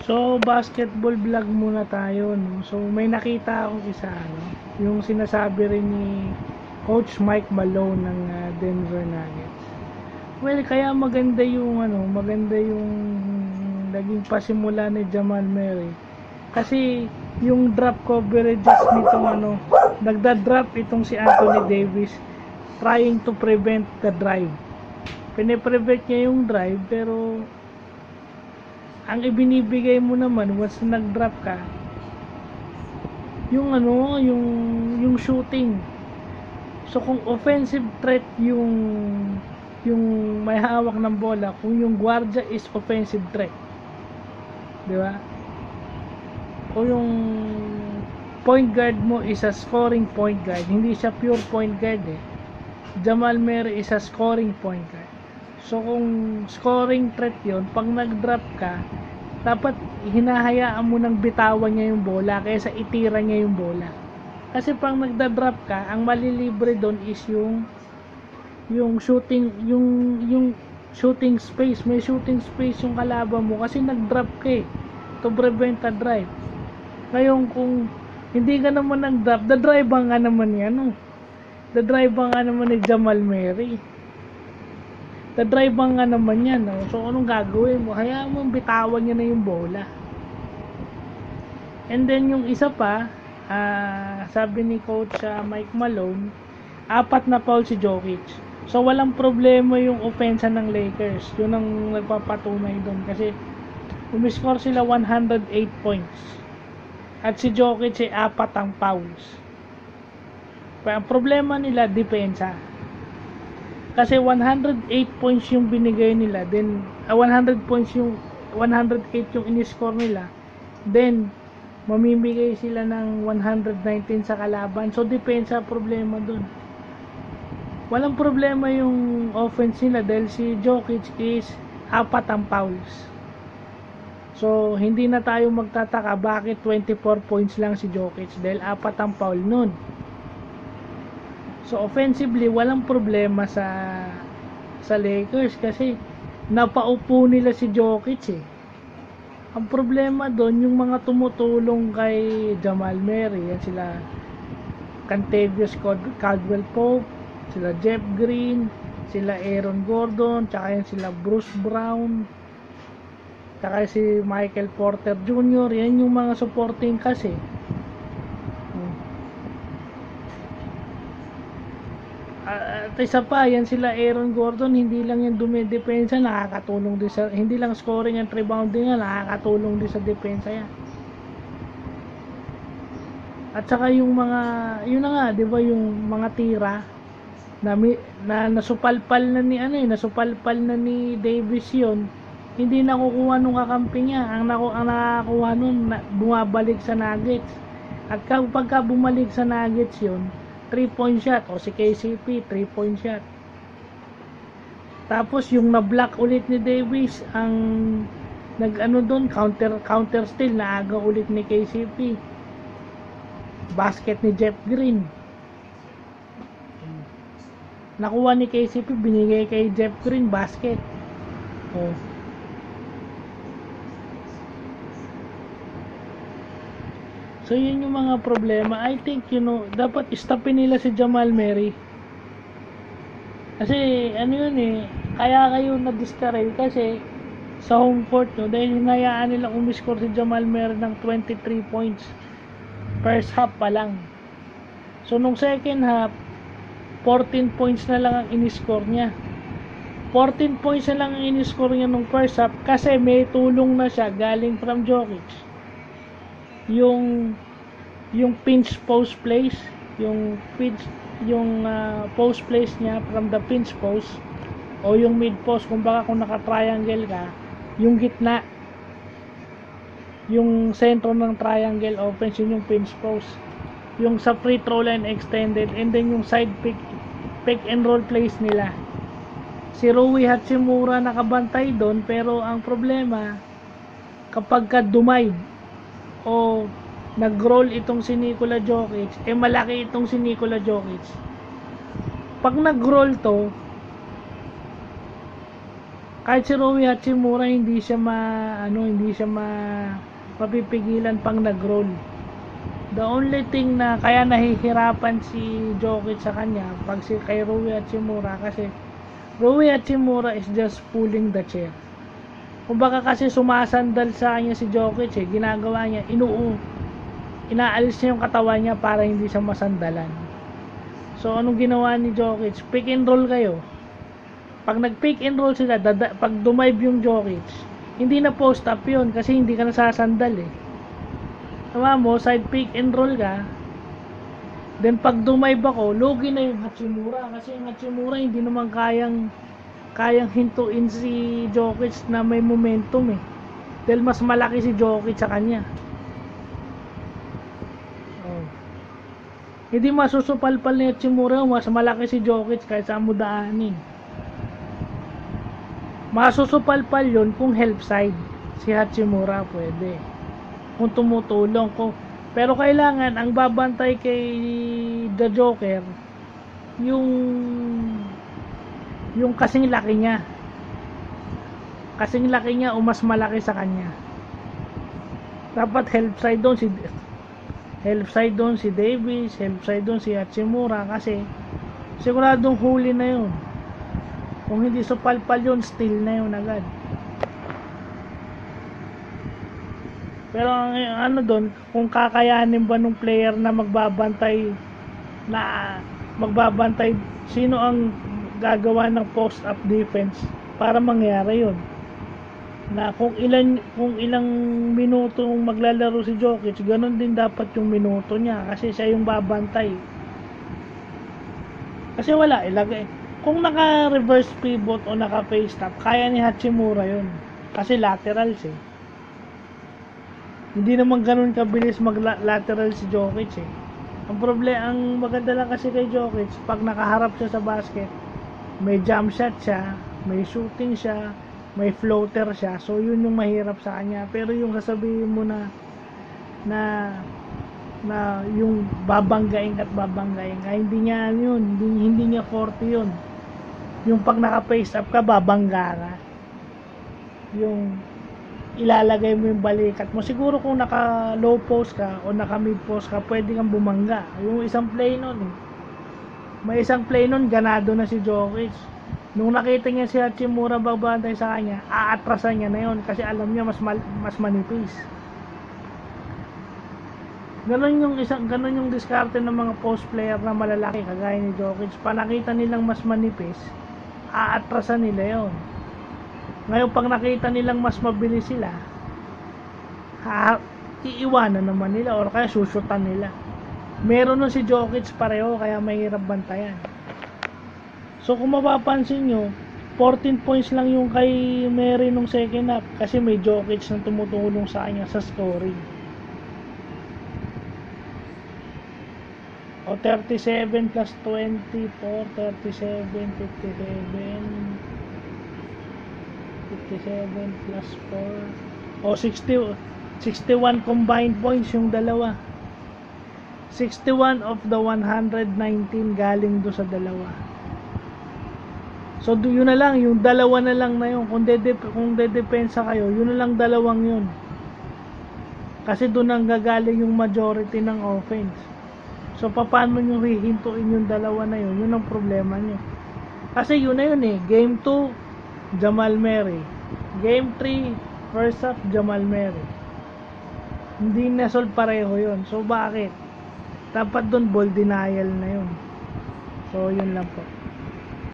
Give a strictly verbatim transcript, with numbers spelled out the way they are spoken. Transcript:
So, basketball vlog muna tayo, no? So, may nakita akong isa, no? Yung sinasabi rin ni Coach Mike Malone ng uh, Denver Nuggets. Well, kaya maganda yung, ano, maganda yung naging pasimula ni Jamal Murray. Kasi, yung drop coverages nitong, ano, nagda-drop itong si Anthony Davis trying to prevent the drive. Pine-prevent niya yung drive, pero ang ibinibigay mo naman once na nag-drop ka, yung ano, yung yung shooting. So kung offensive threat yung yung may hawak ng bola, kung yung guardia is offensive threat, di ba? O yung point guard mo is a scoring point guard, hindi siya pure point guard eh. Jamal Murray is a scoring point guard. So kung scoring threat yon, pag nag-drop ka, dapat hinahayaan mo nang bitawan niya yung bola kaysa itira niya yung bola. Kasi pag nagda-drop ka, ang malilibre doon is yung yung shooting, yung yung shooting space. May shooting space yung kalaban mo kasi nag-drop ka eh, to prevent a drive. Ngayon kung hindi ka naman nag-drop, da-drive nga naman yan, no? Da-drive nga naman ni Jamal Murray. Da-drive nga naman yan, no? So anong gagawin mo? Hayaan mo bitawan niya na yung bola. And then yung isa pa, uh, sabi ni Coach uh, Mike Malone, apat na foul si Jokic. So walang problema yung opensa ng Lakers. Yun ang nagpapatunay doon kasi umiscore sila one hundred eight points. At si Jokic ay apat ang fouls. Pero ang problema nila, depensa. Kasi one hundred eight points yung binigay nila, then uh, one hundred points yung one hundred eight yung in-score nila, then mamimigay sila ng one hundred nineteen sa kalaban. So depensa problema dun. Walang problema yung offense nila dahil si Jokic is apat ang fouls. So hindi na tayo magtataka bakit twenty-four points lang si Jokic dahil apat ang foul nun. So offensively walang problema sa sa Lakers kasi napaupo nila si Jokic eh. Ang problema doon yung mga tumutulong kay Jamal Murray, yan sila Kentavious Caldwell Pope, sila Jeff Green, sila Aaron Gordon, tsaka yan sila Bruce Brown, tsaka si Michael Porter Junior Yan yung mga supporting kasi. At isa pa, yan sila Aaron Gordon, hindi lang yung dumidepensa, nakakatulong din sa, hindi lang scoring and rebounding yan, nakakatulong din sa depensa yan. At saka yung mga, yun na nga, di ba, yung mga tira na, na nasupalpal na ni ano eh, nasupalpal na ni Davis yun, hindi nakukuha nung kakampi niya. Ang, naku, ang nakakuha nun, na, bumabalik sa Nuggets. At kapag ka bumalik sa Nuggets yun, three point shot, o si K C P three point shot. Tapos yung na-block ulit ni Davis, ang nag-ano doon, counter counter steal na aga ulit ni K C P. Basket ni Jeff Green. Nakuha ni K C P, binigay kay Jeff Green, basket. Oh. So yun yung mga problema. I think, you know, dapat stopin nila si Jamal Murray. Kasi ano yun eh, kaya kayo na-discourage kasi sa home court nyo, dahil hinayaan nilang umiscore si Jamal Murray ng twenty-three points first half pa lang. So nung second half, fourteen points na lang ang in-score niya. fourteen points na lang ang in-score niya nung first half kasi may tulong na siya galing from Jokic. Yung yung pinch post plays, yung pinch, yung uh, post plays niya from the pinch post o yung mid post, kung baka kung naka-triangle ka, yung gitna, yung sentro ng triangle offense, yun yung pinch post. Yung sa free throw line extended, and then yung side pick pick and roll plays nila. Si Rui Hachimura nakabantay doon, pero ang problema kapag ka dumay o nag-roll itong si Nikola Jokic, eh malaki itong si Nikola Jokic. Pag nag-roll to, Kahit si Rui Hachimura hindi siya ma ano, hindi siya ma mapipigilan pang nag-roll. The only thing na kaya nahihirapan si Jokic sa kanya pag si kay Rui Hachimura kasi Rui Hachimura is just pulling the chair. Kumbaga kasi sumasandal sa kanya si Jokic eh, ginagawa niya, inuu inaalis niya yung katawan niya para hindi siya masandalan. So anong ginawa ni Jokic? Pick and roll kayo. Pag nag-pick and roll sila, dada, pag dumive yung Jokic, hindi na post up yun kasi hindi ka nasasandal eh. Tama mo, side pick and roll ka. Then pag dumive ako, lugi na yung Hachimura kasi yung Hachimura hindi naman kayang kayang hintuin si Jokic na may momentum eh. Dahil mas malaki si Jokic sa kanya. Oh. Hindi masusupalpal ni Hachimura, mas malaki si Jokic kaysa mo daanin. Masusupalpal yun kung help side si Hachimura pwede kung tumutulong ko, pero kailangan ang babantay kay The Joker yung yung kasing laki niya kasing laki niya o mas malaki sa kanya. Dapat help side doon si help side doon si Davis, help side doon si Hachimura kasi siguradong huli na yun. Kung hindi supalpal yun, steal na yun agad. Pero ano doon, kung kakayanin ba nung player na magbabantay na magbabantay, sino ang gagawa ng post-up defense para mangyari yun? Na kung ilan kung ilang minuto maglalaro si Jokic, ganun din dapat yung minuto niya kasi siya yung babantay. Kasi wala, ilagay. Kung naka-reverse pivot o naka-face stop, kaya ni Hachimura yun. Kasi laterals eh. Hindi naman ganun kabilis mag-lateral si Jokic eh. Ang problema, ang maganda lang kasi kay Jokic, pag nakaharap siya sa basket, may jump shot siya, may shooting siya, may floater siya. So yun yung mahirap sa kanya. Pero yung sasabihin mo na na na yung babanggain at babanggain ka, hindi niya yun, hindi, hindi niya forte yun. Yung pag naka-face up ka, babangga ka. Yung ilalagay mo yung balikat mo. Siguro kung naka-low post ka o naka-mid post ka, pwede kang bumangga. Yung isang play nun eh. May isang play nun, ganado na si Jokic. Nung nakita niya si Hachimura babantay sa kanya, aatrasan niya na yun kasi alam niya mas, mal mas manipis. Ganon yung isang ganon yung diskarte ng mga post player na malalaki kagaya ni Jokic. Pa nakita nilang mas manipis, aatrasan nila yon. Ngayon pag nakita nilang mas mabilis sila, ha, iiwanan naman nila or kaya susutan nila. Meron nun si Jokic pareho kaya mahirap bantayan. So kung mapapansin nyo, fourteen points lang yung kay Mary nung second half kasi may Jokic na tumutulong sa kanya sa scoring. O thirty-seven plus twenty-four, thirty-seven, fifty-seven, fifty-seven plus four, o sixty, sixty-one combined points yung dalawa. sixty-one of the one hundred nineteen galing do sa dalawa. So do yun na lang, yung dalawa na lang na yun. Kung dede kung dedepensa kayo, yun na lang dalawang yun. Kasi doon ang gagaling yung majority ng offense. So paano nyo hihintuin yung dalawa na yun? Yun ang problema nyo. Kasi yun na yun eh. Game two, Jamal Murray. Game three, first half, Jamal Murray. Hindi na solve pareho yun. So bakit? Dapat doon ball denial na yun. So yun lang po.